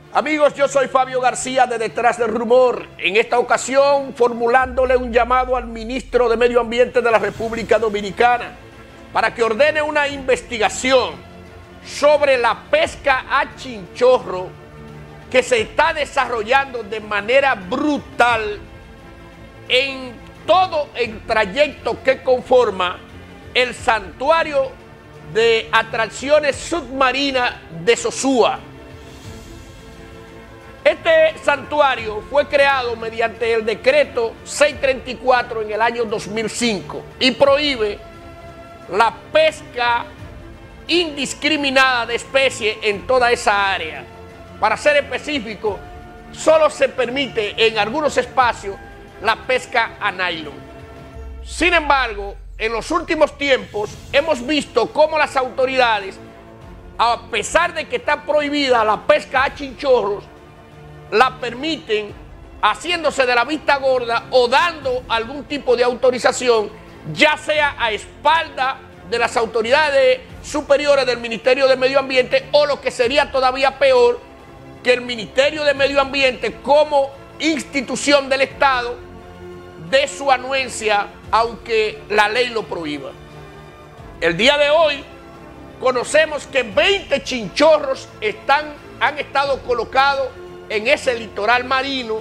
Amigos, yo soy Fabio García de Detrás del Rumor. En esta ocasión formulándole un llamado al ministro de Medio Ambiente de la República Dominicana para que ordene una investigación sobre la pesca a chinchorro que se está desarrollando de manera brutal en todo el trayecto que conforma el santuario de atracciones submarinas de Sosúa. Este santuario fue creado mediante el decreto 634 en el año 2005 y prohíbe la pesca indiscriminada de especies en toda esa área. Para ser específico, solo se permite en algunos espacios la pesca a nylon. Sin embargo, en los últimos tiempos hemos visto cómo las autoridades, a pesar de que está prohibida la pesca a chinchorros, la permiten haciéndose de la vista gorda o dando algún tipo de autorización, ya sea a espalda de las autoridades superiores del Ministerio de Medio Ambiente o lo que sería todavía peor, que el Ministerio de Medio Ambiente como institución del Estado dé su anuencia aunque la ley lo prohíba. El día de hoy conocemos que 20 chinchorros han estado colocados en ese litoral marino,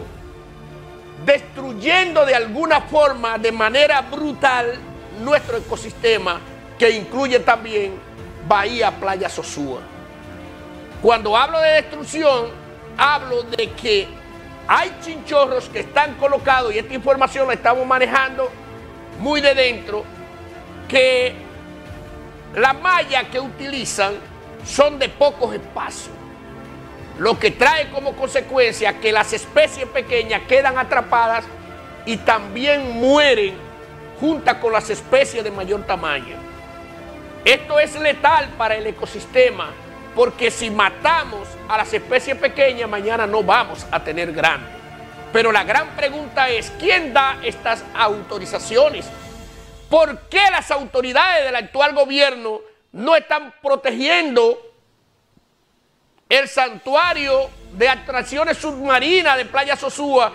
destruyendo de alguna forma, de manera brutal, nuestro ecosistema, que incluye también Bahía Playa Sosúa. Cuando hablo de destrucción, hablo de que hay chinchorros que están colocados, y esta información la estamos manejando muy de dentro, que la malla que utilizan son de pocos espacios, lo que trae como consecuencia que las especies pequeñas quedan atrapadas y también mueren junto con las especies de mayor tamaño. Esto es letal para el ecosistema, porque si matamos a las especies pequeñas, mañana no vamos a tener grandes. Pero la gran pregunta es, ¿quién da estas autorizaciones? ¿Por qué las autoridades del actual gobierno no están protegiendo el santuario de atracciones submarinas de Playa Sosúa,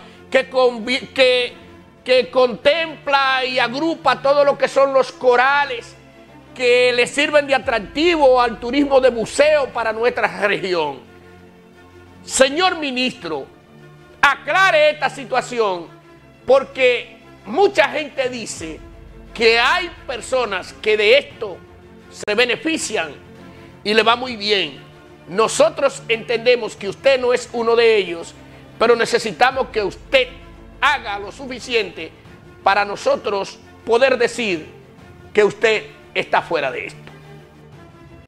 que contempla y agrupa todo lo que son los corales que le sirven de atractivo al turismo de buceo para nuestra región? Señor ministro, aclare esta situación, porque mucha gente dice que hay personas que de esto se benefician y le va muy bien. Nosotros entendemos que usted no es uno de ellos, pero necesitamos que usted haga lo suficiente para nosotros poder decir que usted está fuera de esto.